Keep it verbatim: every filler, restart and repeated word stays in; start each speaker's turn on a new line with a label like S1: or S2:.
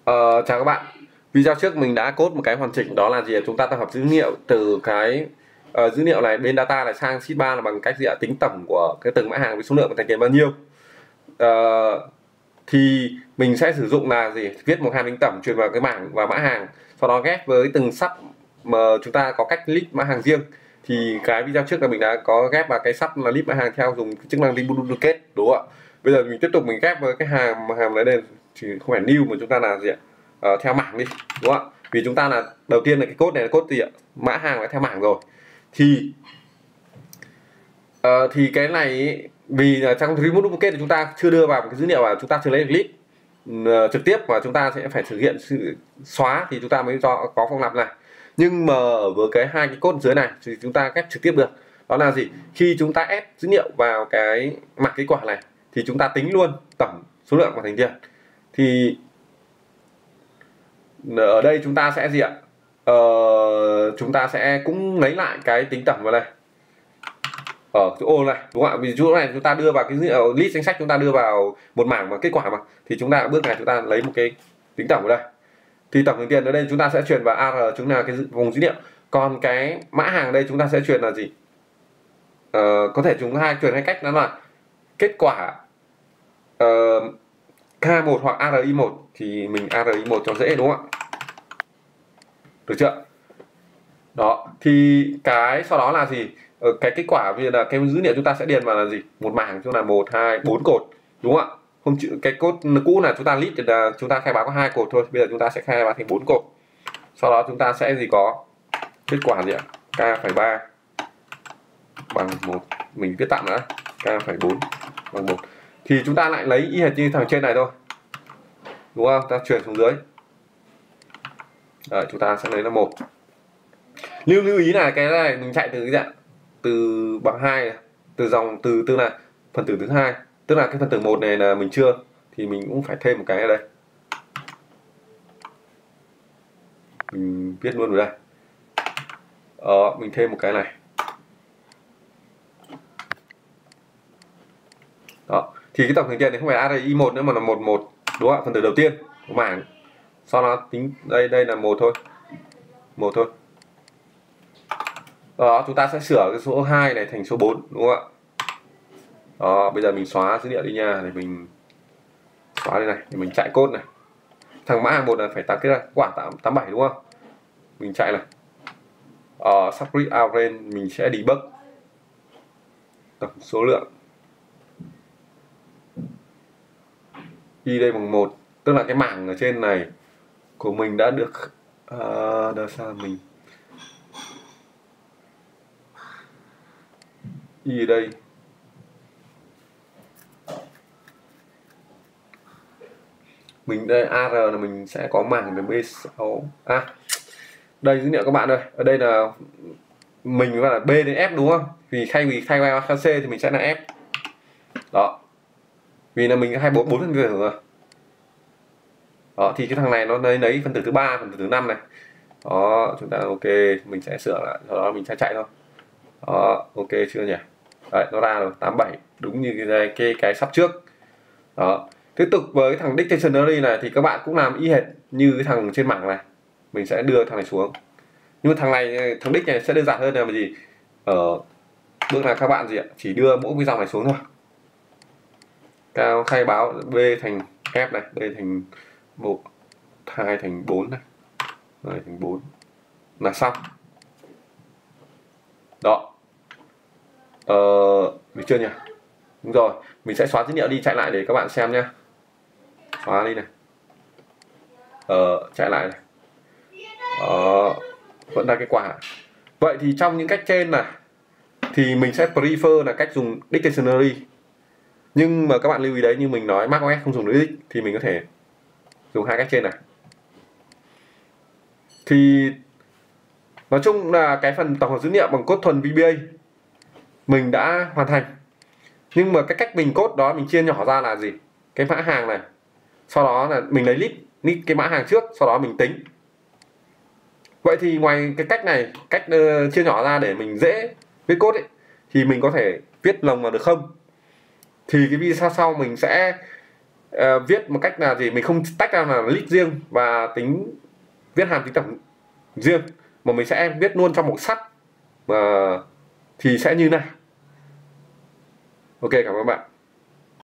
S1: Ờ, Chào các bạn. Video trước mình đã code một cái hoàn chỉnh, đó là gì? Chúng ta tập hợp dữ liệu từ cái ờ, dữ liệu này bên data này sang sheet ba là bằng cách gì ạ? Tính tổng của cái từng mã hàng với số lượng của thành kiện bao nhiêu. Ờ, thì mình sẽ sử dụng là gì? Viết một hàm tính tổng truyền vào cái bảng và mã hàng, sau đó ghép với từng sub mà chúng ta có cách list mã hàng riêng. Thì cái video trước là mình đã có ghép vào cái sub là list mã hàng theo dùng chức năng remove duplicate, đúng không ạ? Bây giờ mình tiếp tục mình ghép với cái hàm hàm đấy đây, thì không phải new mà chúng ta là gì ạ? Ờ, theo mảng đi, đúng không ạ? Vì chúng ta là đầu tiên là cái code này là code gì ạ? Mã hàng là theo mảng rồi. Thì uh, thì cái này ý, vì là trong remove duplicate thì chúng ta chưa đưa vào một cái dữ liệu và chúng ta chưa lấy được list uh, trực tiếp, và chúng ta sẽ phải thực hiện sự xóa thì chúng ta mới cho có phong lặp này. Nhưng mà ở với cái hai cái code dưới này thì chúng ta ghép trực tiếp được. Đó là gì? Khi chúng ta ép dữ liệu vào cái mặt kết quả này thì chúng ta tính luôn tổng số lượng của thành viên. Thì ở đây chúng ta sẽ gì ạ? Ờ, chúng ta sẽ cũng lấy lại cái tính tổng vào đây ở chỗ ô này, đúng không ạ? Vì chỗ này chúng ta đưa vào cái dữ liệu list danh sách, chúng ta đưa vào một mảng mà kết quả mà, thì chúng ta bước này chúng ta lấy một cái tính tổng ở đây. Thì tổng thành tiền ở đây chúng ta sẽ truyền vào a rờ, chúng là cái vùng dữ liệu. Còn cái mã hàng đây chúng ta sẽ truyền là gì? Ờ, có thể chúng hai truyền hai cách, đó là kết quả uh, K một hoặc a rờ i một, thì mình a rờ i một cho dễ, đúng không ạ? Được chưa? Đó, thì cái sau đó là gì? Ờ, cái kết quả vì là cái dữ liệu chúng ta sẽ điền vào là gì? Một mảng chúng là một hai bốn cột, đúng không ạ? Không chịu cái code cũ là chúng ta list là chúng ta khai báo có hai cột thôi, bây giờ chúng ta sẽ khai báo thành bốn cột. Sau đó chúng ta sẽ gì có kết quả gì ạ? K phẩy ba bằng một, mình viết tạm nữa, K phẩy bốn bằng một. Thì chúng ta lại lấy y hệt như thằng trên này thôi, đúng không? Ta truyền xuống dưới. Đấy, chúng ta sẽ lấy là một. lưu lưu ý là cái này mình chạy từ cái dạng từ bằng hai này, từ dòng từ tức là phần tử thứ hai, tức là cái phần tử một này là mình chưa, thì mình cũng phải thêm một cái ở đây, mình viết luôn vào đây. Đó, mình thêm một cái này. Đó, thì cái tổng thành tiền này không phải a rờ i một nữa mà là một một, đúng không ạ? Phần tử đầu tiên của mảng, sau đó tính đây đây là một thôi, một thôi. Đó, chúng ta sẽ sửa cái số hai này thành số bốn, đúng không ạ? Đó, bây giờ mình xóa dữ liệu đi nha, để mình xóa đây này, để mình chạy code này. Thằng mã hàng một là phải tạo cái quả tám tám bảy, đúng không? Mình chạy này. Ờ, subgrid out range mình sẽ debug tổng số lượng y đây bằng một, tức là cái mảng ở trên này của mình đã được uh, đâu sao mình y đây mình đây a rờ là mình sẽ có mảng là B sáu. À, đây dữ liệu các bạn ơi, ở đây là mình gọi là B đến F, đúng không? Vì thay vì thay qua C thì mình sẽ là F. Đó, vì là mình có hai bốn bốn phần tử rồi. Đó, thì cái thằng này nó lấy lấy phần tử thứ ba, phần tử thứ năm này. Đó, chúng ta ok, mình sẽ sửa lại, sau đó mình sẽ chạy thôi. Đó, ok chưa nhỉ? Đấy, nó ra rồi, tám bảy, đúng như cái cái cái sắp trước. Đó, tiếp tục với thằng dictionary này thì các bạn cũng làm y hệt như cái thằng trên mảng này, mình sẽ đưa thằng này xuống. Nhưng mà thằng này, thằng dict này sẽ đơn giản hơn là gì? Ở bước này các bạn gì ạ? Chỉ đưa mỗi cái dòng này xuống thôi. Cao khai báo B thành F này, B thành một, hai thành bốn này, này thành bốn là xong. Đó, ờ, được chưa nhỉ? Đúng rồi, mình sẽ xóa dữ liệu đi, chạy lại để các bạn xem nhé. Xóa đi này, ờ, chạy lại này. Đó, vẫn là kết quả. Vậy thì trong những cách trên này thì mình sẽ prefer là cách dùng dictionary. Nhưng mà các bạn lưu ý đấy, như mình nói macOS không dùng dict thì mình có thể dùng hai cách trên này. Thì nói chung là cái phần tổng hợp dữ liệu bằng code thuần vê bê a mình đã hoàn thành. Nhưng mà cái cách mình code đó mình chia nhỏ ra là gì? Cái mã hàng này, sau đó là mình lấy list, list cái mã hàng trước, sau đó mình tính. Vậy thì ngoài cái cách này, cách uh, chia nhỏ ra để mình dễ viết code ấy, thì mình có thể viết lồng vào được không? Thì cái video sau mình sẽ uh, viết một cách là gì, mình không tách ra là list riêng và tính viết hàm tính tổng riêng, mà mình sẽ viết luôn trong một sắt uh, thì sẽ như này. Ok, cảm ơn bạn.